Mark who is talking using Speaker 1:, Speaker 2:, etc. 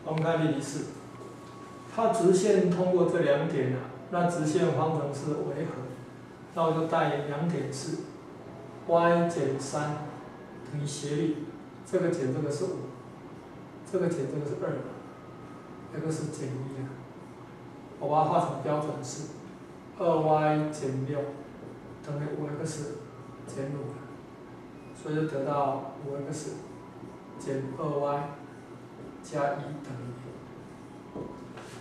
Speaker 1: 我们看例题4，它直线通过这两点啊，那直线方程式为何？那我就代2点是 y 减3等于斜率，这个减这个是5，这个减这个是2，这个是减1啊。我把它画成标准式，2y 减6等于5x 减5，所以就得到5x 减2y 加1等于0。